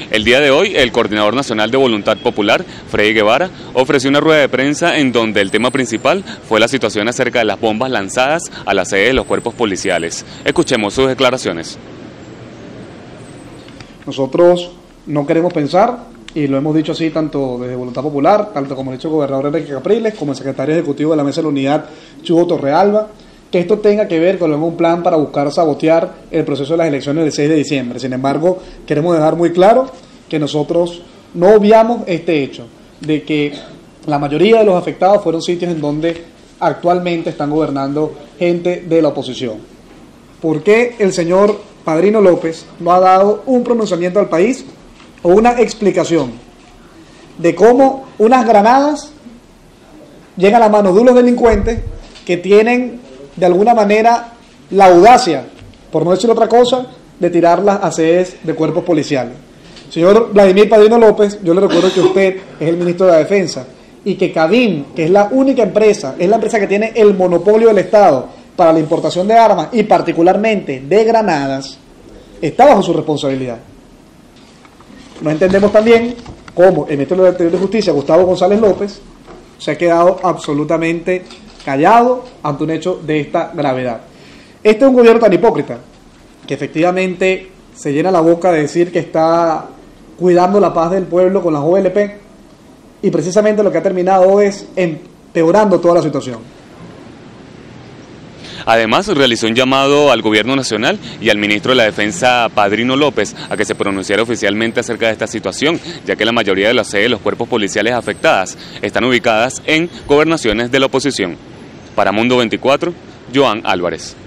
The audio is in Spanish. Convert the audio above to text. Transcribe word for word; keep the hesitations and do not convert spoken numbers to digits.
El día de hoy, el coordinador nacional de Voluntad Popular, Freddy Guevara, ofreció una rueda de prensa en donde el tema principal fue la situación acerca de las bombas lanzadas a la sede de los cuerpos policiales. Escuchemos sus declaraciones. Nosotros no queremos pensar, y lo hemos dicho así tanto desde Voluntad Popular, tanto como lo ha dicho el gobernador Enrique Capriles, como el secretario ejecutivo de la Mesa de la Unidad, Chugo Torrealba, que esto tenga que ver con algún plan para buscar sabotear el proceso de las elecciones del seis de diciembre. Sin embargo, queremos dejar muy claro que nosotros no obviamos este hecho, de que la mayoría de los afectados fueron sitios en donde actualmente están gobernando gente de la oposición. ¿Por qué el señor Padrino López no ha dado un pronunciamiento al país o una explicación de cómo unas granadas llegan a manos de unos delincuentes que tienen de alguna manera la audacia, por no decir otra cosa, de tirarlas a sedes de cuerpos policiales? Señor Vladimir Padrino López, yo le recuerdo que usted es el ministro de la Defensa y que CADIM, que es la única empresa, es la empresa que tiene el monopolio del Estado para la importación de armas y particularmente de granadas, está bajo su responsabilidad. No entendemos también cómo el ministro del Interior de Justicia, Gustavo González López, se ha quedado absolutamente callado ante un hecho de esta gravedad. Este es un gobierno tan hipócrita que efectivamente se llena la boca de decir que está cuidando la paz del pueblo con las O L P y precisamente lo que ha terminado es empeorando toda la situación. Además, realizó un llamado al gobierno nacional y al ministro de la Defensa, Padrino López, a que se pronunciara oficialmente acerca de esta situación, ya que la mayoría de las sedes de los cuerpos policiales afectadas están ubicadas en gobernaciones de la oposición. Para Mundo veinticuatro, Joan Álvarez.